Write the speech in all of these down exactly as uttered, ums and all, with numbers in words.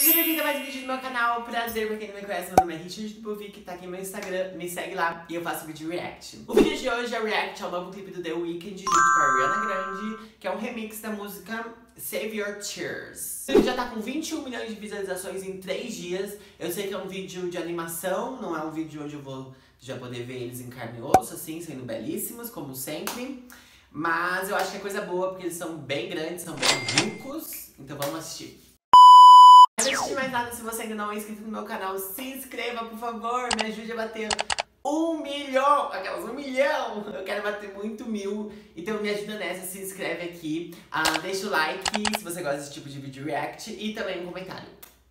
Seja bem-vindo a mais um vídeo do meu canal. Prazer, pra quem não me conhece, meu nome é Richard Dubovic, tá aqui no meu Instagram, me segue lá e eu faço vídeo react. O vídeo de hoje é react ao novo clipe do The Weeknd junto com a Ariana Grande, que é um remix da música Save Your Tears. O vídeo já tá com vinte e um milhões de visualizações em três dias. Eu sei que é um vídeo de animação, não é um vídeo onde eu vou já poder ver eles em carne e osso, assim, sendo belíssimos, como sempre. Mas eu acho que é coisa boa, porque eles são bem grandes, são bem ricos. Então vamos assistir. Antes de mais nada, se você ainda não é inscrito no meu canal, se inscreva, por favor. Me ajude a bater um milhão. Aquelas um milhão. Eu quero bater muito mil. Então me ajuda nessa, se inscreve aqui. Ah, deixa o like se você gosta desse tipo de vídeo react. E também um comentário.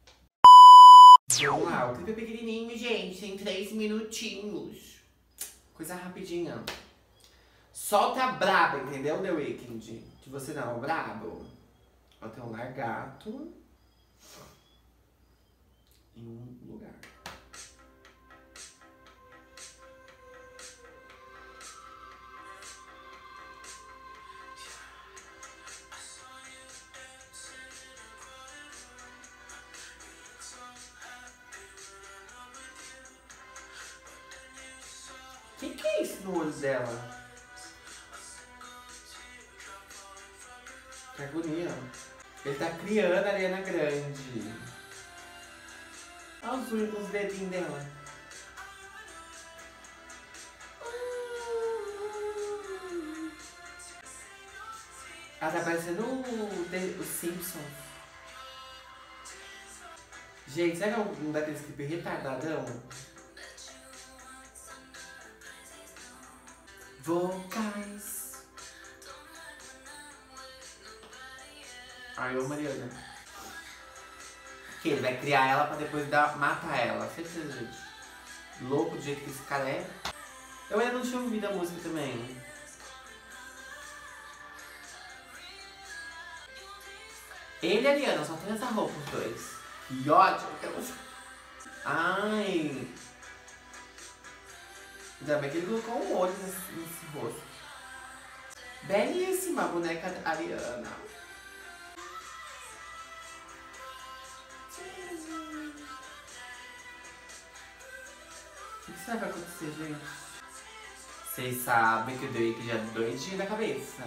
Vamos lá, o clipe é pequenininho, gente. Tem três minutinhos. Coisa rapidinha. Solta a braba, entendeu, The Weeknd? Que você não é o brabo. Ó, tem um largato em um lugar. Que que é isso no olho dela? Que agonia. Ele tá criando a Ariana Grande. Olha os, os dedinhos dela. Ela tá parecendo o, o Simpsons. Gente, será que é um daqueles clipes retardadão? Vocais. Ai, ô Mariana. Que ele vai criar ela pra depois dar, matar ela. Certeza, gente. Louco do jeito que esse cara é. Eu ainda não tinha ouvido a música também. Ele e a Ariana, só tem essa roupa os dois. Que ódio. Ai. Ainda bem que ele colocou um olho nesse, nesse rosto. Belíssima a boneca da Ariana. O que será que vai acontecer, gente? Vocês sabem que o Drake já é doidinho da cabeça.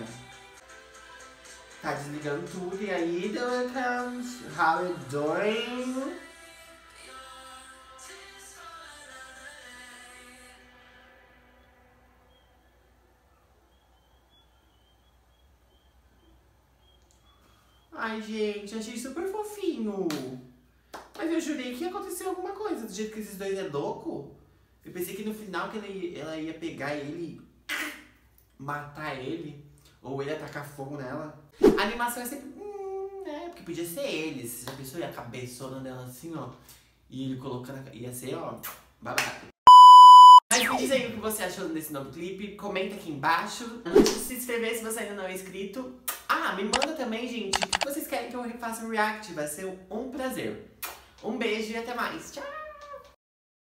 Tá desligando tudo e aí, there comes, how you doing? Ai, gente, achei super fofinho. Mas eu jurei que ia acontecer alguma coisa, do jeito que esses dois é louco. Eu pensei que no final que ela ia, ela ia pegar ele e matar ele. Ou ele ia tacar fogo nela. A animação é sempre... Hum, é, porque podia ser eles. Você já pensou? Ia a cabeçona dela assim, ó. E ele colocando... Ia ser, ó, babado. Mas me diz aí o que você achou desse novo clipe. Comenta aqui embaixo. Antes de se inscrever, se você ainda não é inscrito. Ah, me manda também, gente, o que vocês querem que eu faça um react. Vai ser um prazer. Um beijo e até mais. Tchau!